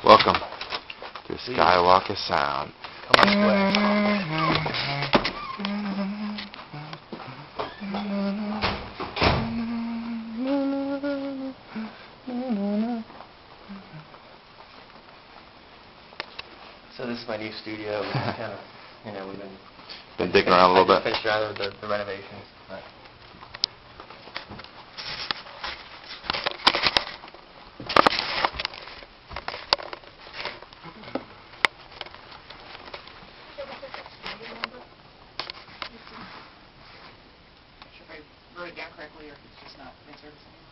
Welcome to SKYWALKER Sound. Come on, So this is my new studio. We kind of, we've been digging around a little bit. Finished rather the renovations. But. If I wrote it down correctly, or if it's just not in service anymore.